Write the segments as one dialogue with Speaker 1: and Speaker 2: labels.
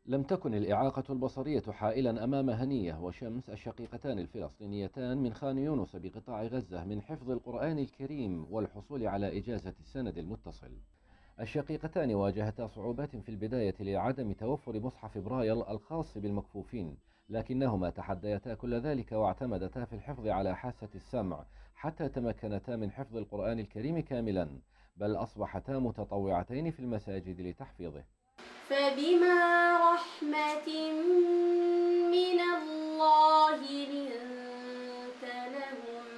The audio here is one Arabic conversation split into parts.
Speaker 1: لم تكن الإعاقة البصرية حائلا أمام هنية وشمس الشقيقتان الفلسطينيتان من خان يونس بقطاع غزة من حفظ القرآن الكريم والحصول على إجازة السند المتصل. الشقيقتان واجهتا صعوبات في البداية لعدم توفر مصحف برايل الخاص بالمكفوفين، لكنهما تحديتا كل ذلك واعتمدتا في الحفظ على حاسة السمع حتى تمكنتا من حفظ القرآن الكريم كاملا، بل أصبحتا متطوعتين في المساجد لتحفيظه.
Speaker 2: فبما رحمة من الله لنت لهم.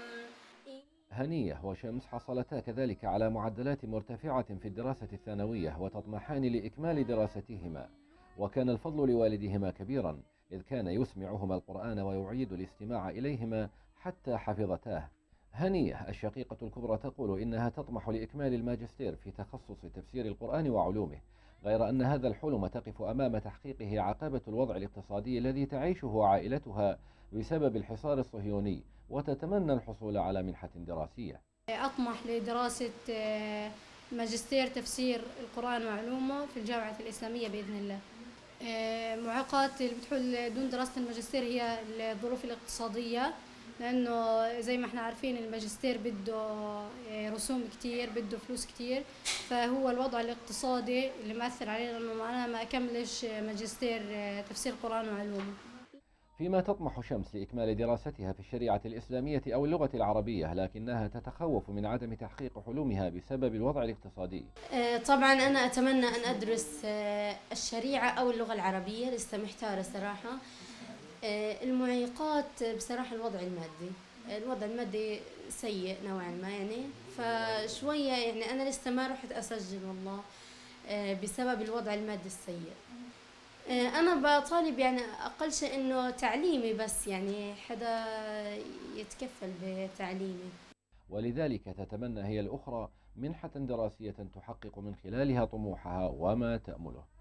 Speaker 1: هنية وشمس حصلتا كذلك على معدلات مرتفعة في الدراسة الثانوية وتطمحان لإكمال دراستهما، وكان الفضل لوالدهما كبيرا إذ كان يسمعهما القرآن ويعيد الاستماع إليهما حتى حفظتاه. هنية الشقيقة الكبرى تقول إنها تطمح لإكمال الماجستير في تخصص تفسير القرآن وعلومه، غير أن هذا الحلم تقف أمام تحقيقه عقبة الوضع الاقتصادي الذي تعيشه عائلتها بسبب الحصار الصهيوني، وتتمنى الحصول على منحة دراسية.
Speaker 3: أطمح لدراسة ماجستير تفسير القرآن وعلومه في الجامعة الإسلامية بإذن الله. معوقات اللي بتحول دون دراسة الماجستير هي الظروف الاقتصادية، لأنه زي ما احنا عارفين الماجستير بده رسوم كتير، بده فلوس كتير، فهو الوضع الاقتصادي اللي مأثر علينا إنه أنا ما أكملش ماجستير تفسير القرآن وعلومه.
Speaker 1: فيما تطمح شمس لإكمال دراستها في الشريعة الإسلامية أو اللغة العربية، لكنها تتخوف من عدم تحقيق حلمها بسبب الوضع الاقتصادي.
Speaker 2: طبعا أنا أتمنى أن أدرس الشريعة أو اللغة العربية، لسه محتارة صراحة. المعيقات بصراحة الوضع المادي سيء نوعا ما يعني، فشوية يعني أنا لسه ما رحت أسجل والله بسبب الوضع المادي السيء. أنا بطالب يعني أقل شيء إنه تعليمي، بس يعني حدا يتكفل بتعليمي.
Speaker 1: ولذلك تتمنى هي الأخرى منحة دراسية تحقق من خلالها طموحها وما تأمله.